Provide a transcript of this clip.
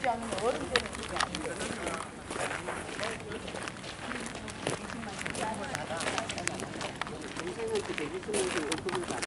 않으면 어른들은 그게 안 돼. 동생한테 120만 원